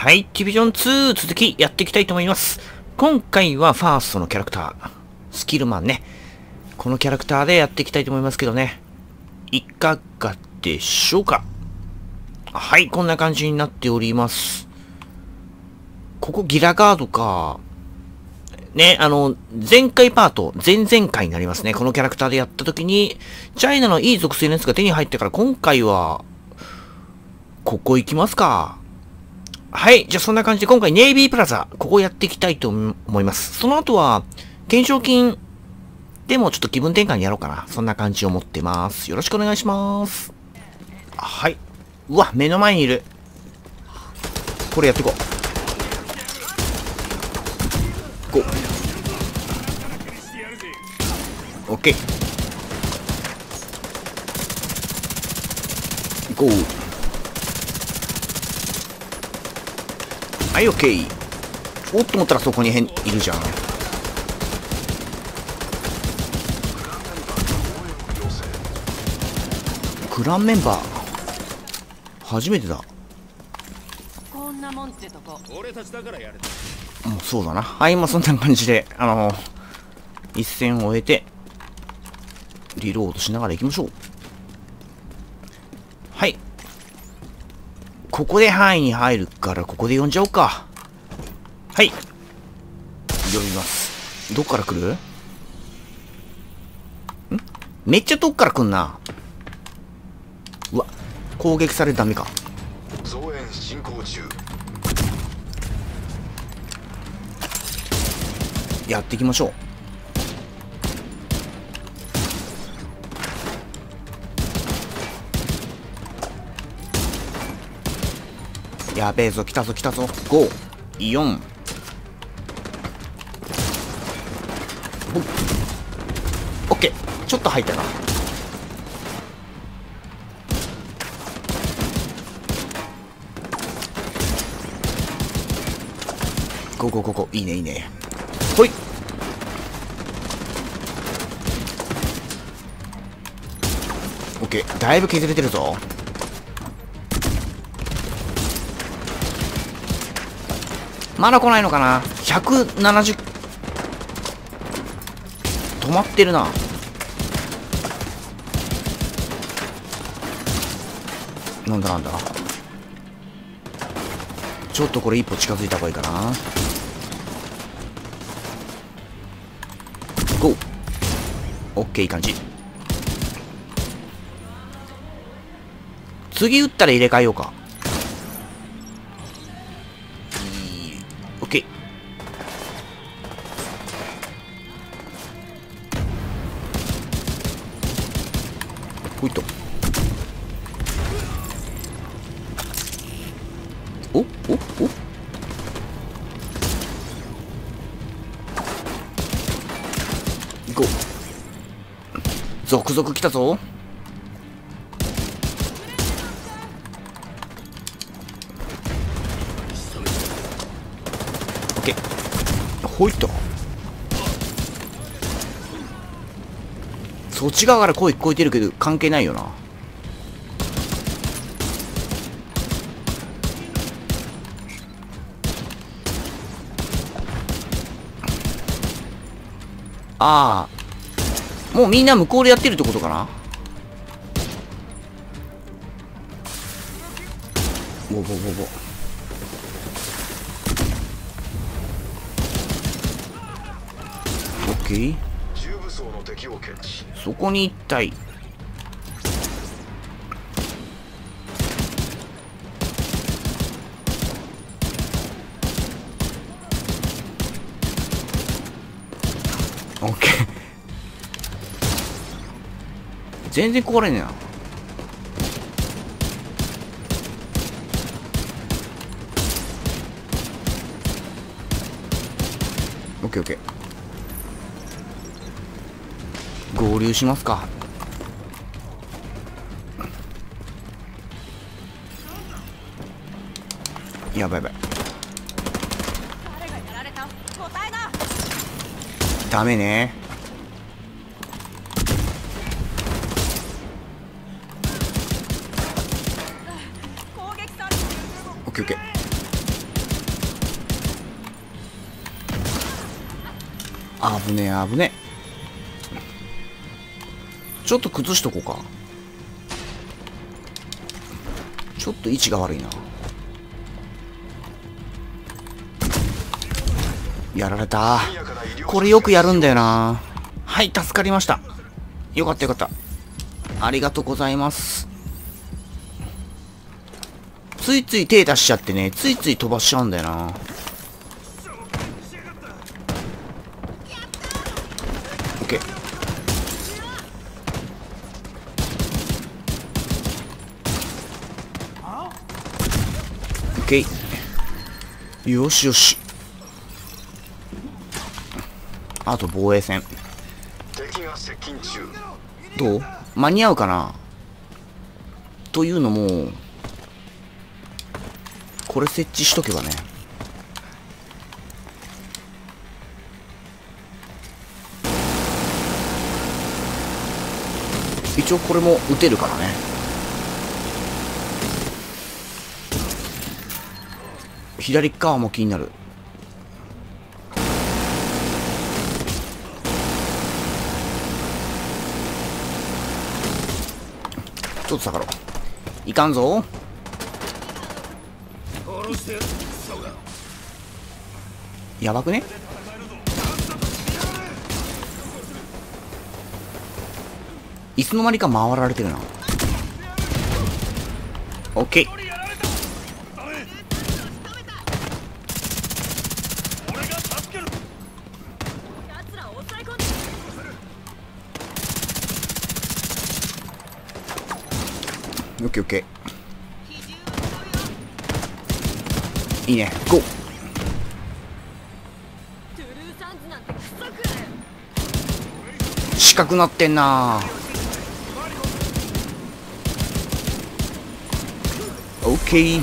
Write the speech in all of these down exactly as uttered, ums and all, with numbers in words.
はい、ディビジョンツー続きやっていきたいと思います。今回はファーストのキャラクター、スキルマンね。このキャラクターでやっていきたいと思いますけどね。いかがでしょうか。はい、こんな感じになっております。ここギラガードか。ね、あの、前回パート、前々回になりますね。このキャラクターでやった時に、チャイナのいい属性のやつが手に入ってから、今回は、ここ行きますか。はい。じゃあそんな感じで今回ネイビープラザ、ここやっていきたいと思います。その後は、懸賞金でもちょっと気分転換にやろうかな。そんな感じを持ってます。よろしくお願いします。はい。うわ、目の前にいる。これやっていこう。こう。オッケー。行こう。はい、オッケー。おっと思ったらそこに変いるじゃん。クランメンバー初めてだ。 こんなもんってとこ俺たちだからやる。 もうそうだな。はい、まあそんな感じであのー、一戦を終えてリロードしながら行きましょう。はい、ここで範囲に入るからここで呼んじゃおうか。はい、呼びます。どっから来る？ん？めっちゃ遠くから来んな。うわ、攻撃されてダメか。 増援進行中。 やっていきましょう。やべえぞ、来たぞ来たぞ。ご、よん。オッケー。ちょっと入ったな。ゴーゴーゴーゴー。いいねいいね。ほい。オッケー。だいぶ削れてるぞ。まだ来ないのかな。ひゃくななじゅう。止まってるな。なんだなんだ。ちょっとこれ一歩近づいた方がいいかな。ゴー。オッケー、いい感じ。次撃ったら入れ替えようか。オッケー。ほいっと。おおお行こう。続々来たぞ。オッケー。ほいっと。そっち側から声聞こえてるけど関係ないよな。ああ、もうみんな向こうでやってるってことかな。ボボボボ。オッケー。 重武装の敵を検知。 そこに一体。オッケー。全然壊れねえな。オッケーオッケー。合流しますか。やばいやばい。ダメね。オッケーオッケー。 危ねえ危ねえ。ちょっと崩しとこうか。ちょっと位置が悪いな。やられた。これよくやるんだよな。はい、助かりました。よかったよかった。ありがとうございます。ついつい手出しちゃってね、ついつい飛ばしちゃうんだよな。オッケー。オッケー。よしよし。あと防衛戦。 敵が接近中。 どう？間に合うかな？というのも、これ設置しとけばね。一応これも撃てるからね。左側も気になる。ちょっと下がろう。いかんぞ。やばくね？いつの間にか回られてるな。オッケー。オッケーオッケー。いいね。ゴー。四角なってんな。オッケー。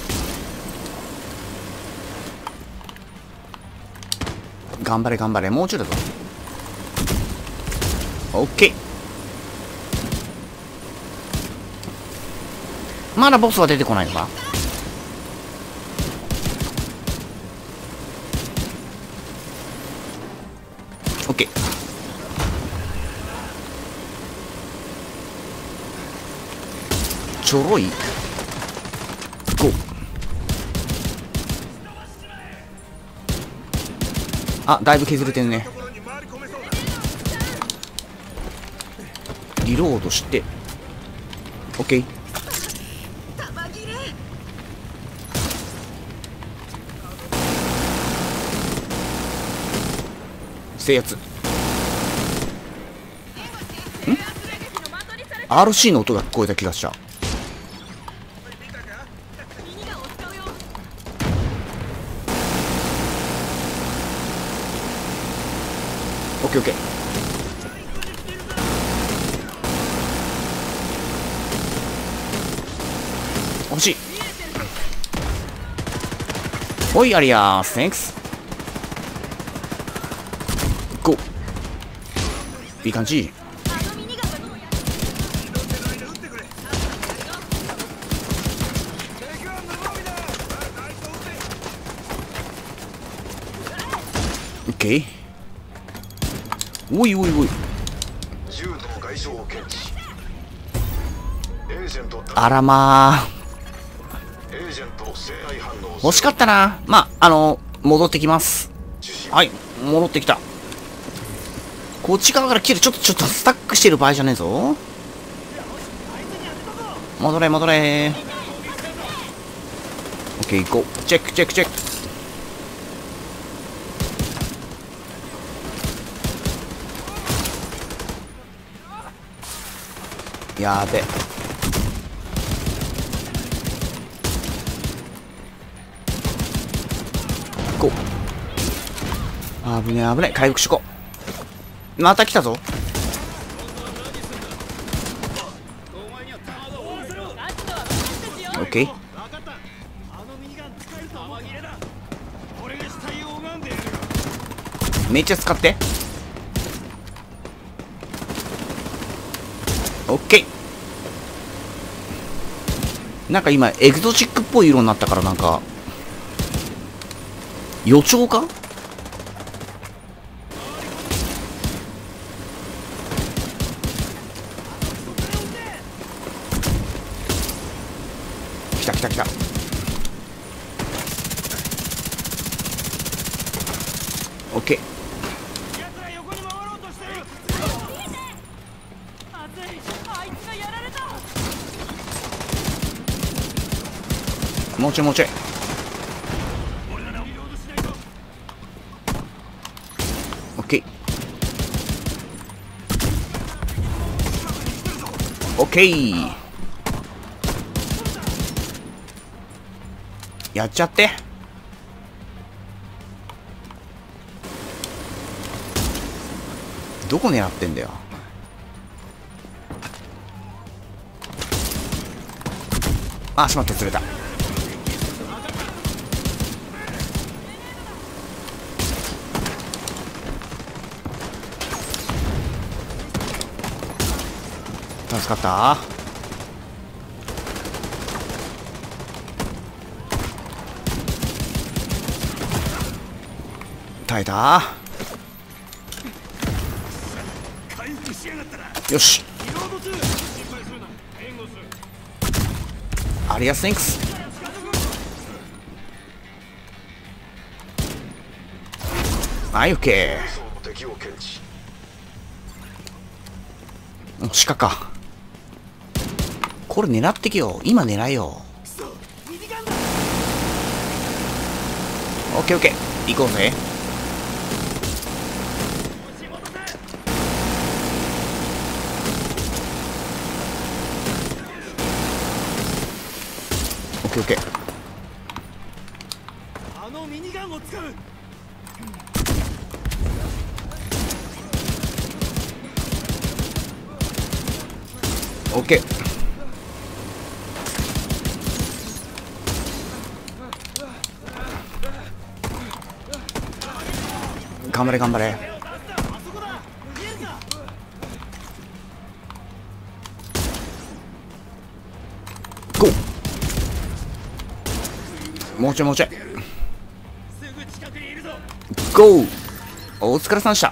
頑張れ頑張れ。もうちょいだぞ。オッケー。まだボスは出てこないのか？オッケー。ちょろい。ゴー。あ、だいぶ削れてんね。リロードして。オッケー。制圧。ん？ アールシー の音が聞こえた気がした。オッケーオッケー。欲しい。おい、ありやーす。Thanks。ゴー。いい感じ。オッケー。おいおいおい。 銃の外傷を検知。エージェントあらまエージェント生体反応。 ー。惜しかったな。まあ、あの、戻ってきます。はい、戻ってきた。こっち側から来る。ちょっと、ちょっとスタックしてる場合じゃねえぞ。戻れ、戻れ。オッケー、行こう。チェック、チェック、チェック。やーべ。こう。危ねえ危ねえ。回復しこう。また来たぞ。オッケー。めっちゃ使って。オッケー。なんか今エグゾチックっぽい色になったから、なんか予兆か？ オッケー。もうちょいもうちょい。オッケーオッケー。やっちゃって。どこ狙ってんだよ。あ、しまった、釣れた。助かった。耐えた。よし。アリアスインクス。はい、オッケー。鹿か。これ狙ってけよ。今狙えよ。オッケーオッケー。行こうぜ。オッケーオッケー。 あのミニガンを使う。 オッケー。頑張れ頑張れ。ゴー。もうちょいもうちょい。ゴー。お疲れさんでした。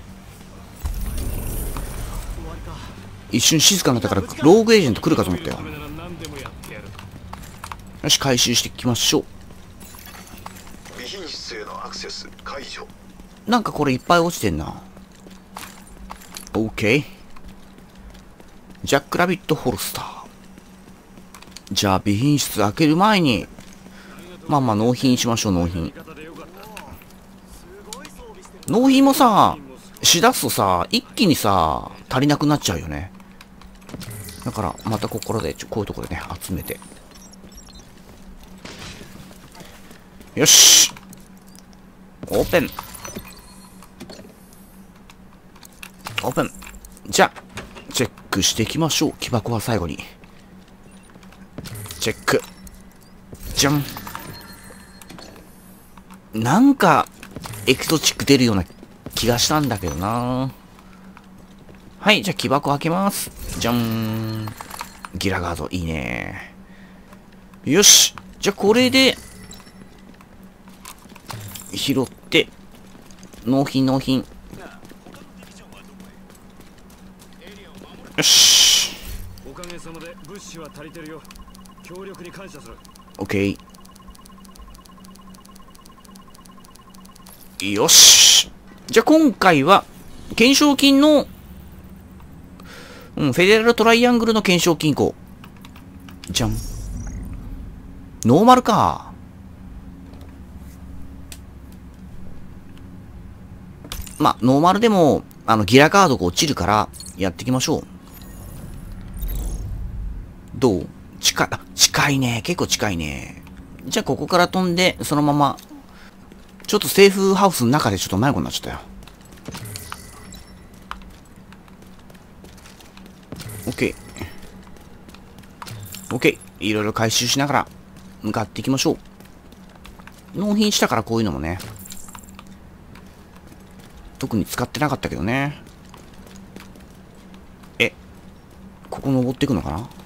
一瞬静かになったからローグエージェント来るかと思ったよ。よし、回収していきましょう。 備品室へのアクセス解除。 なんかこれいっぱい落ちてんな。オーケー。ジャックラビットホルスター。じゃあ備品室開ける前にまあまあ納品しましょう。納品納品もさしだすとさ一気にさ足りなくなっちゃうよね。だからまたここでちょこういうところでね集めて。よし、オープンオープン。じゃあチェックしていきましょう。木箱は最後にチェック。じゃん。なんかエキゾチック出るような気がしたんだけどな。はい、じゃあ木箱開けます。じゃん。ギラガードいいね。よし、じゃあこれで拾って納品納品。よし、 おかげさまで物資は足りてるよ。協力に感謝する。 オッケー。よし、じゃあ今回は懸賞金のうんフェデラルトライアングルの懸賞金庫。じゃん。ノーマルか。まあノーマルでもあのギラカードが落ちるからやっていきましょう。どう？近い、近いね。結構近いね。じゃあここから飛んで、そのまま、ちょっとセーフハウスの中でちょっと迷子になっちゃったよ。オッケー。オッケー。いろいろ回収しながら、向かっていきましょう。納品したからこういうのもね。特に使ってなかったけどね。え、ここ登っていくのかな？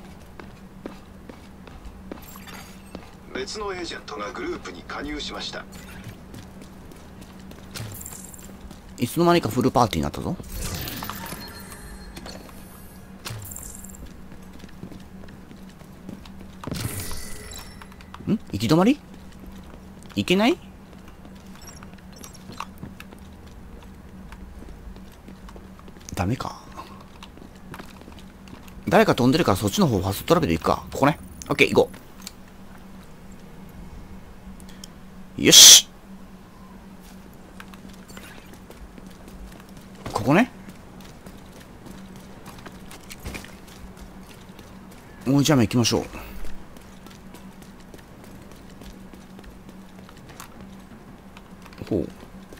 別のエージェントがグループに加入しました。 いつの間にかフルパーティーになったぞ。ん？行き止まり？行けない？ ダメか。誰か飛んでるからそっちの方ファストトラベル行くか。ここね。オッケー、行こう。よし。ここね。もうじゃあ行きましょう。ほう。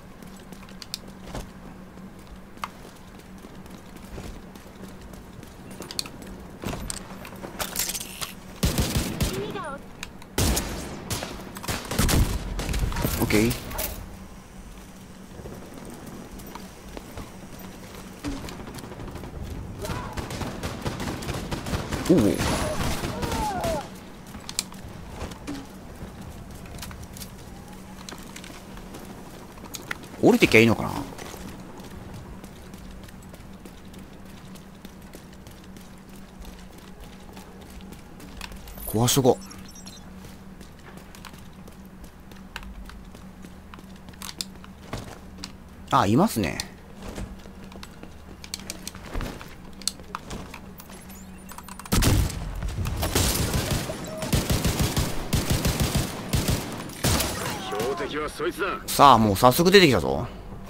オッケー。おお。降りてきゃいいのかな。壊しとこう。あ、いますね。 標的はそいつだ。 さあ、もう早速出てきたぞ。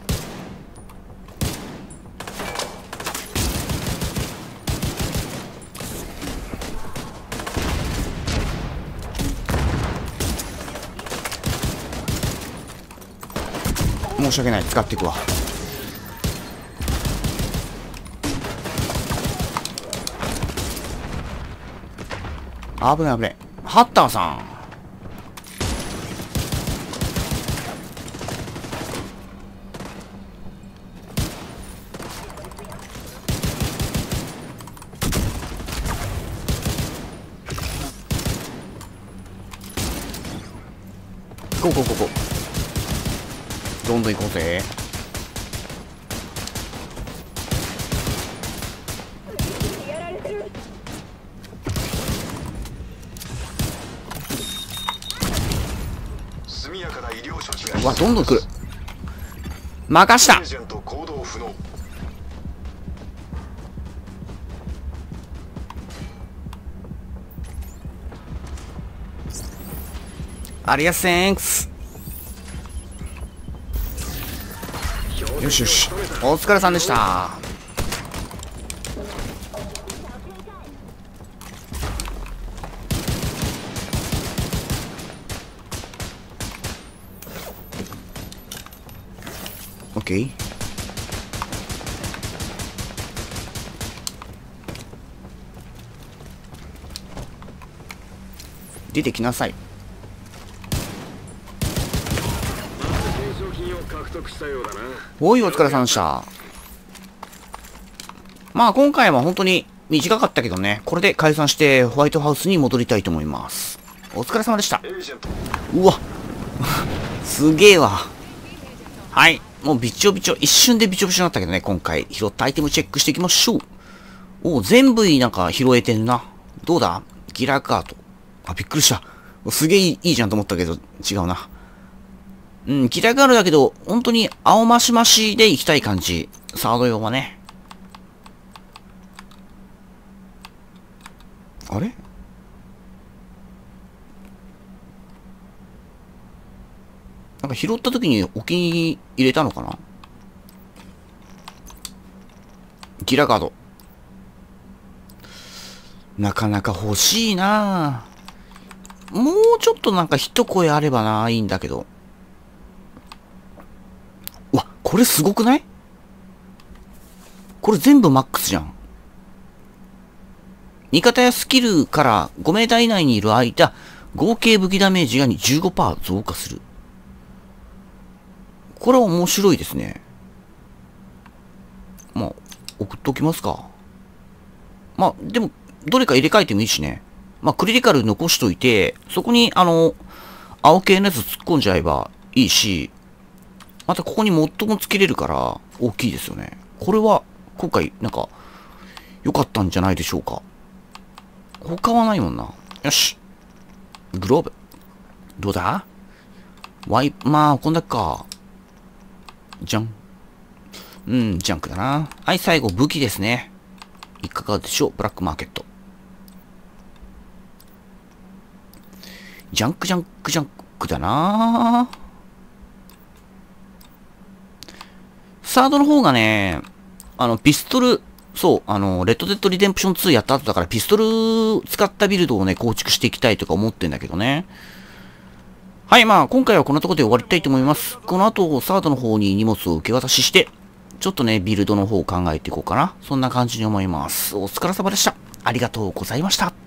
申し訳ない、使っていくわ。危ない危ない。ハッターさん。こうこうこうこう。どんどん行こうぜ。 速やかな医療処置が。 うわ、どんどん来る。任した。 エージェント行動不能。 ありがとうセンクス。よしよし、お疲れさんでした。オッケー。出てきなさい。おい、お疲れさんでした。まあ今回は本当に短かったけどね、これで解散してホワイトハウスに戻りたいと思います。お疲れ様でした。うわすげえわ。はい、もうびちょびちょ、一瞬でびちょびちょになったけどね、今回拾ったアイテムチェックしていきましょう。おお、全部いい、なんか拾えてんな。どうだギラカート。あ、びっくりした。すげえいいじゃんと思ったけど違うな。うん、ギラガールだけど、本当に青マシマシで行きたい感じ。サード用はね。あれなんか拾った時にお気に入れたのかな。ギラガード。なかなか欲しいなぁ。もうちょっとなんか一声あればなぁ、いいんだけど。うわ、これすごくない？これ全部マックスじゃん。味方やスキルからごメーター以内にいる間、合計武器ダメージが じゅうごパーセント 増加する。これは面白いですね。まあ、送っときますか。まあ、でも、どれか入れ替えてもいいしね。まあ、クリティカル残しといて、そこに、あの、青系のやつ突っ込んじゃえばいいし、またここにモッドもつけれるから、大きいですよね。これは、今回、なんか、良かったんじゃないでしょうか。他はないもんな。よし。グローブ。どうだ？ワイ、まあ、こんだけか。じゃん。 うん、ジャンクだな。はい、最後、武器ですね。いかがでしょう、ブラックマーケット。ジャンクジャンクジャンクだな。サードの方がね、あの、ピストル、そう、あの、レッドデッドリデンプションツーやった後だから、ピストル使ったビルドをね、構築していきたいとか思ってんだけどね。はい、まあ、今回はこんなところで終わりたいと思います。この後、サードの方に荷物を受け渡しして、ちょっとね、ビルドの方を考えていこうかな。そんな感じに思います。お疲れ様でした。ありがとうございました。